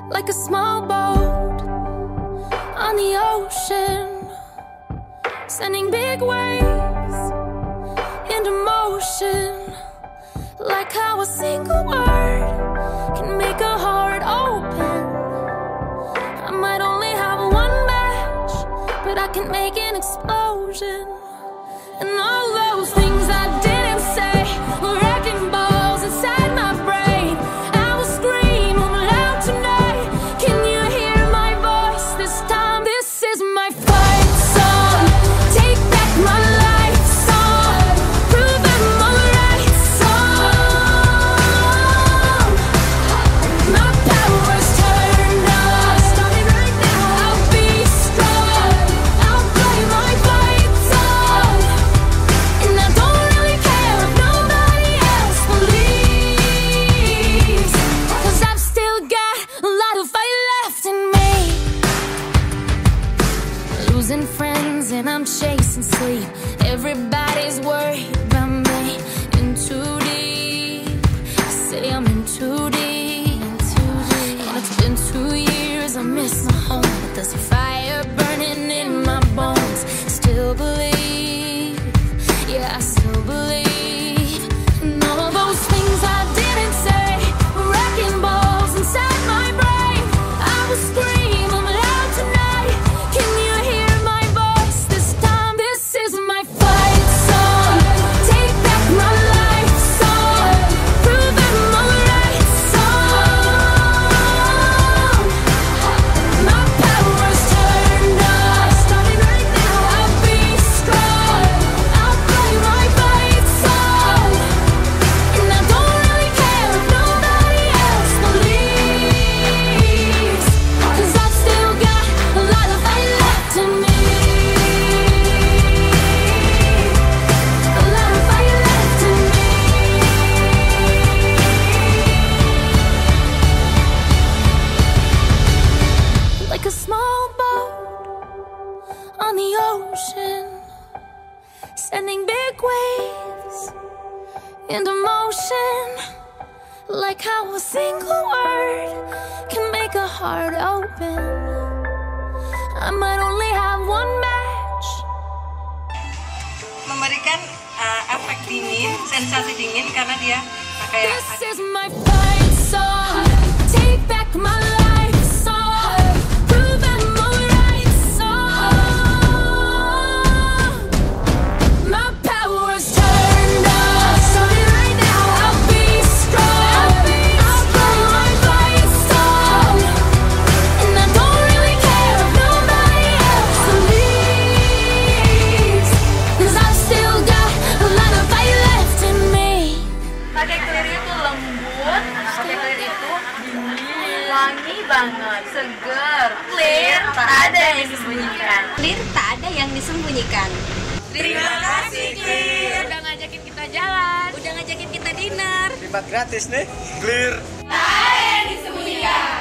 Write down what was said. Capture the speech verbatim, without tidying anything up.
like a small boat on the ocean, sending big waves into motion, like how a single word can make a heart open. I might only have one match, but I can make an explosion. And all those things I didn't say were wrecking balls inside my brain. I will scream loud tonight. Can you hear my voice this time? This is my fight song. Take back my life song. Prove I'm alright song. My power's turned on. Starting right now. I'll be strong. I'll play my fight song. And I don't really care if nobody else believes, 'cause I've still got a lot of fight left in me. Losing friends and I'm chasing sleep. Everybody's worried about me. In too deep. I say I'm in too deep. And it's been two years, I miss my home, but there's a fire burning in my bones. Still believe, yeah, I still believe. And all those things I didn't say were wrecking balls inside my brain. I will scream I'm loud tonight. Can you hear my voice this time? This is my fight song. Take back my life song. Prove I'm alright song. My power's turned on. Starting right now. I'll be strong. I'll play my fight song. And I don't really care if nobody else believes, 'cause I've still got a lot of fight left in me. A lot of fight left in me. Like a small boat on the ocean, sending big waves into motion, like how a single word can make a heart open. I might only have one match. Memberikan uh, efek dingin, sensasi dingin karena dia pakai This is my fight song. Take back my life song. Prove I'm alright song. My power's turned on. Starting right now. I'll be strong. I'll play my fight song. And I don't really care if nobody else believes, 'cause I've still got a lot of fight left in me. Pakai clear itu lembut, pakai clear itu dingin, wangi banget, seger, clear, tak ada yang disembunyikan. Clear tak ada yang disembunyikan. Terima kasih Clear, Udah ngajakin kita jalan, udah ngajakin kita dinner. Hebat gratis nih. Clear. Tak ada yang disembunyikan.